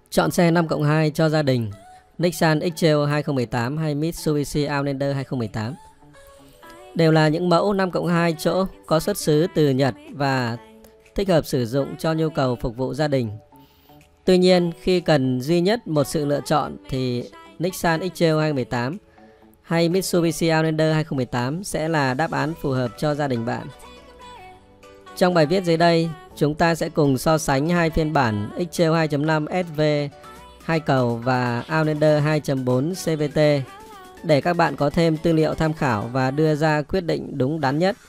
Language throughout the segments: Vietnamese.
Chọn xe 5+2 cho gia đình Nissan X-Trail 2018 hay Mitsubishi Outlander 2018. Đều là những mẫu 5+2 chỗ có xuất xứ từ Nhật và thích hợp sử dụng cho nhu cầu phục vụ gia đình. Tuy nhiên, khi cần duy nhất một sự lựa chọn thì Nissan X-Trail 2018 hay Mitsubishi Outlander 2018 sẽ là đáp án phù hợp cho gia đình bạn. Trong bài viết dưới đây, chúng ta sẽ cùng so sánh hai phiên bản X-Trail 2.5 SV 2 cầu và Outlander 2.4 CVT để các bạn có thêm tư liệu tham khảo và đưa ra quyết định đúng đắn nhất.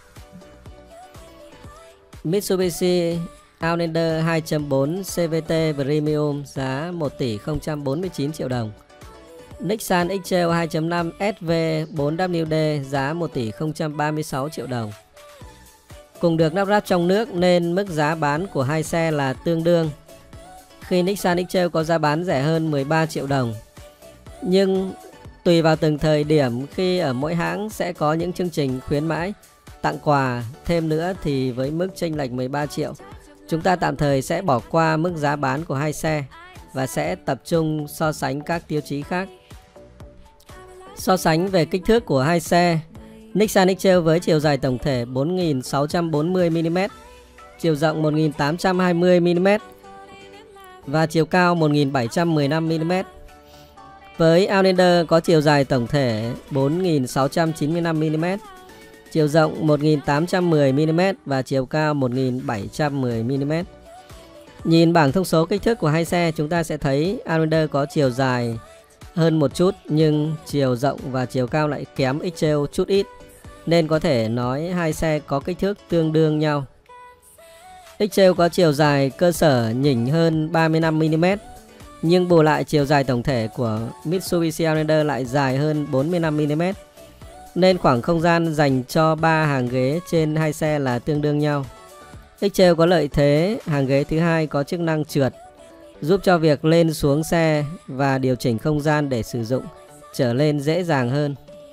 Mitsubishi Outlander 2.4 CVT Premium giá 1 tỷ 049 triệu đồng. Nissan X-Trail 2.5 SV 4WD giá 1 tỷ 036 triệu đồng. Cùng được lắp ráp trong nước nên mức giá bán của hai xe là tương đương, khi Nissan X-Trail có giá bán rẻ hơn 13 triệu đồng. Nhưng tùy vào từng thời điểm, khi ở mỗi hãng sẽ có những chương trình khuyến mãi, tặng quà thêm nữa thì với mức chênh lệch 13 triệu, chúng ta tạm thời sẽ bỏ qua mức giá bán của hai xe và sẽ tập trung so sánh các tiêu chí khác. So sánh về kích thước của hai xe. Nissan X-Trail với chiều dài tổng thể 4.640mm, chiều rộng 1.820mm và chiều cao 1.715mm. Với Outlander có chiều dài tổng thể 4.695mm, chiều rộng 1.810mm và chiều cao 1.710mm. Nhìn bảng thông số kích thước của hai xe, chúng ta sẽ thấy Outlander có chiều dài hơn một chút nhưng chiều rộng và chiều cao lại kém X-Trail chút ít, nên có thể nói hai xe có kích thước tương đương nhau. X-Trail có chiều dài cơ sở nhỉnh hơn 35mm, nhưng bù lại chiều dài tổng thể của Mitsubishi Outlander lại dài hơn 45mm, nên khoảng không gian dành cho 3 hàng ghế trên hai xe là tương đương nhau. X-Trail có lợi thế hàng ghế thứ hai có chức năng trượt, giúp cho việc lên xuống xe và điều chỉnh không gian để sử dụng trở lên dễ dàng hơn.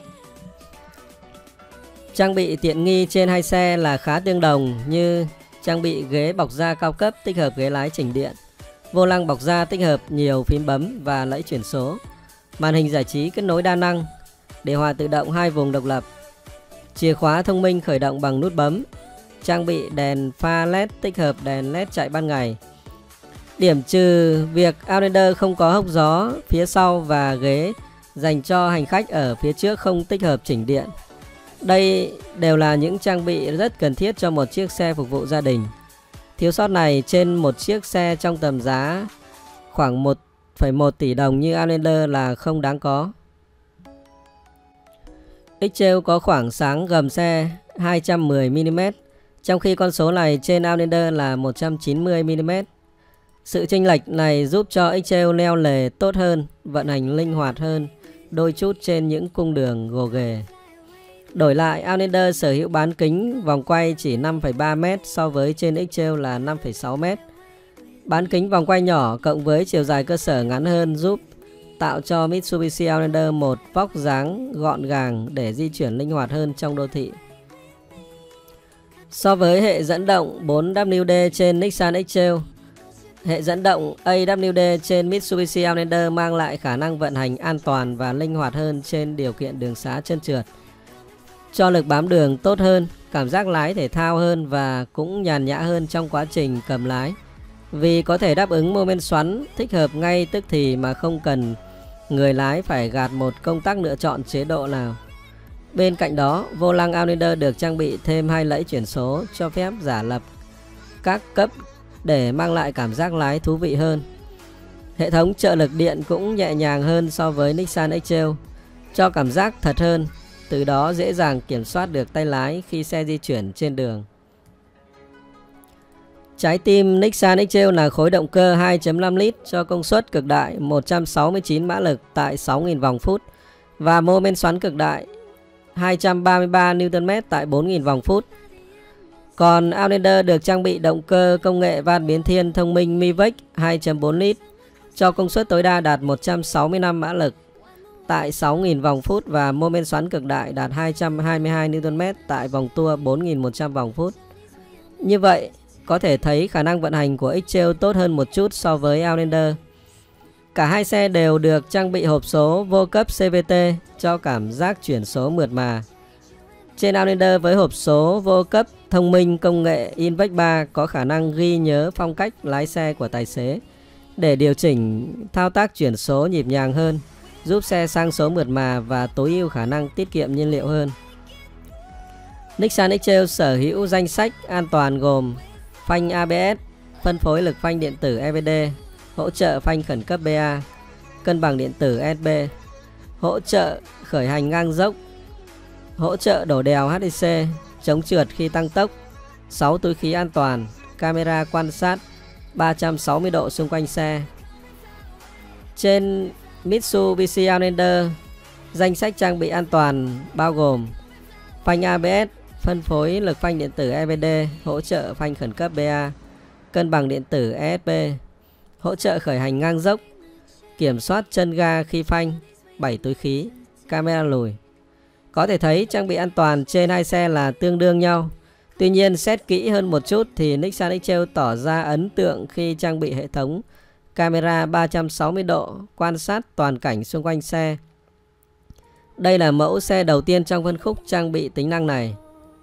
Trang bị tiện nghi trên hai xe là khá tương đồng, như trang bị ghế bọc da cao cấp tích hợp ghế lái chỉnh điện, vô lăng bọc da tích hợp nhiều phím bấm và lẫy chuyển số, màn hình giải trí kết nối đa năng, điều hòa tự động 2 vùng độc lập, chìa khóa thông minh khởi động bằng nút bấm, trang bị đèn pha LED tích hợp đèn LED chạy ban ngày. Điểm trừ việc Outlander không có hốc gió phía sau và ghế dành cho hành khách ở phía trước không tích hợp chỉnh điện. Đây đều là những trang bị rất cần thiết cho một chiếc xe phục vụ gia đình. Thiếu sót này trên một chiếc xe trong tầm giá khoảng 1,1 tỷ đồng như Outlander là không đáng có. X-Trail có khoảng sáng gầm xe 210mm, trong khi con số này trên Outlander là 190mm. Sự chênh lệch này giúp cho X-Trail leo lề tốt hơn, vận hành linh hoạt hơn đôi chút trên những cung đường gồ ghề. Đổi lại, Outlander sở hữu bán kính vòng quay chỉ 5,3m so với trên X-Trail là 5,6m. Bán kính vòng quay nhỏ cộng với chiều dài cơ sở ngắn hơn giúp tạo cho Mitsubishi Outlander một vóc dáng gọn gàng để di chuyển linh hoạt hơn trong đô thị. So với hệ dẫn động 4WD trên Nissan X-Trail, hệ dẫn động AWD trên Mitsubishi Outlander mang lại khả năng vận hành an toàn và linh hoạt hơn trên điều kiện đường xá trơn trượt, cho lực bám đường tốt hơn, cảm giác lái thể thao hơn và cũng nhàn nhã hơn trong quá trình cầm lái, vì có thể đáp ứng mô men xoắn thích hợp ngay tức thì mà không cần người lái phải gạt một công tắc lựa chọn chế độ nào. Bên cạnh đó, vô lăng Outlander được trang bị thêm 2 lẫy chuyển số cho phép giả lập các cấp để mang lại cảm giác lái thú vị hơn. Hệ thống trợ lực điện cũng nhẹ nhàng hơn so với Nissan X-Trail, cho cảm giác thật hơn, từ đó dễ dàng kiểm soát được tay lái khi xe di chuyển trên đường. Trái tim Nissan X-Trail là khối động cơ 2.5 lít cho công suất cực đại 169 mã lực tại 6.000 vòng phút và mô men xoắn cực đại 233 Nm tại 4.000 vòng phút. Còn Outlander được trang bị động cơ công nghệ van biến thiên thông minh Mivec 2.4 lít cho công suất tối đa đạt 165 mã lực tại 6.000 vòng phút và mô men xoắn cực đại đạt 222 Nm tại vòng tua 4.100 vòng phút. Như vậy, có thể thấy khả năng vận hành của X-Trail tốt hơn một chút so với Outlander. Cả hai xe đều được trang bị hộp số vô cấp CVT cho cảm giác chuyển số mượt mà. Trên Outlander với hộp số vô cấp thông minh công nghệ Invec 3 có khả năng ghi nhớ phong cách lái xe của tài xế để điều chỉnh thao tác chuyển số nhịp nhàng hơn, giúp xe sang số mượt mà và tối ưu khả năng tiết kiệm nhiên liệu hơn. Nissan X-Trail sở hữu danh sách an toàn gồm phanh ABS, phân phối lực phanh điện tử EVD, hỗ trợ phanh khẩn cấp BA, cân bằng điện tử ESP, hỗ trợ khởi hành ngang dốc, hỗ trợ đổ đèo HDC, chống trượt khi tăng tốc, 6 túi khí an toàn, camera quan sát 360 độ xung quanh xe. Trên Mitsubishi Outlander, danh sách trang bị an toàn bao gồm phanh ABS, phân phối lực phanh điện tử EVD, hỗ trợ phanh khẩn cấp BA, cân bằng điện tử ESP, hỗ trợ khởi hành ngang dốc, kiểm soát chân ga khi phanh, 7 túi khí, camera lùi. Có thể thấy trang bị an toàn trên hai xe là tương đương nhau. Tuy nhiên xét kỹ hơn một chút thì Nissan X-Trail tỏ ra ấn tượng khi trang bị hệ thống camera 360 độ quan sát toàn cảnh xung quanh xe. Đây là mẫu xe đầu tiên trong phân khúc trang bị tính năng này.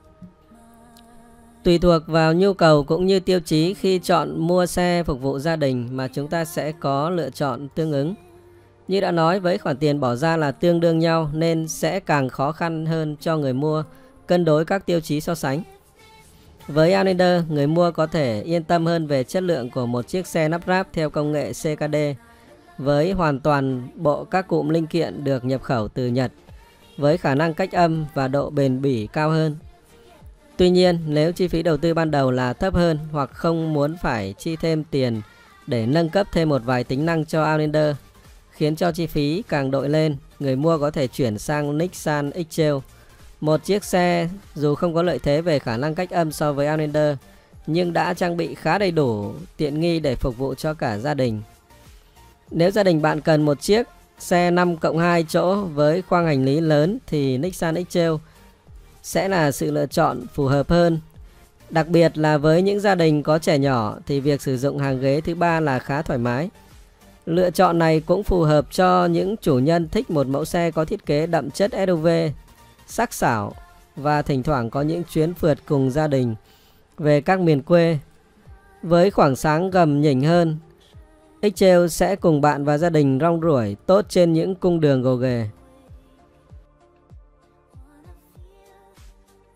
Tùy thuộc vào nhu cầu cũng như tiêu chí khi chọn mua xe phục vụ gia đình mà chúng ta sẽ có lựa chọn tương ứng. Như đã nói, với khoản tiền bỏ ra là tương đương nhau nên sẽ càng khó khăn hơn cho người mua cân đối các tiêu chí so sánh. Với Outlander, người mua có thể yên tâm hơn về chất lượng của một chiếc xe lắp ráp theo công nghệ CKD với hoàn toàn bộ các cụm linh kiện được nhập khẩu từ Nhật với khả năng cách âm và độ bền bỉ cao hơn. Tuy nhiên, nếu chi phí đầu tư ban đầu là thấp hơn hoặc không muốn phải chi thêm tiền để nâng cấp thêm một vài tính năng cho Outlander, khiến cho chi phí càng đội lên, người mua có thể chuyển sang Nissan X-Trail, một chiếc xe dù không có lợi thế về khả năng cách âm so với Outlander, nhưng đã trang bị khá đầy đủ tiện nghi để phục vụ cho cả gia đình. Nếu gia đình bạn cần một chiếc xe 5+2 chỗ với khoang hành lý lớn thì Nissan X-Trail sẽ là sự lựa chọn phù hợp hơn. Đặc biệt là với những gia đình có trẻ nhỏ thì việc sử dụng hàng ghế thứ ba là khá thoải mái. Lựa chọn này cũng phù hợp cho những chủ nhân thích một mẫu xe có thiết kế đậm chất SUV, sắc sảo và thỉnh thoảng có những chuyến phượt cùng gia đình về các miền quê. Với khoảng sáng gầm nhỉnh hơn, X-Trail sẽ cùng bạn và gia đình rong ruổi tốt trên những cung đường gồ ghề.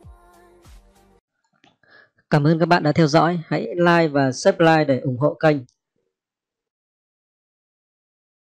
Cảm ơn các bạn đã theo dõi. Hãy like và subscribe để ủng hộ kênh.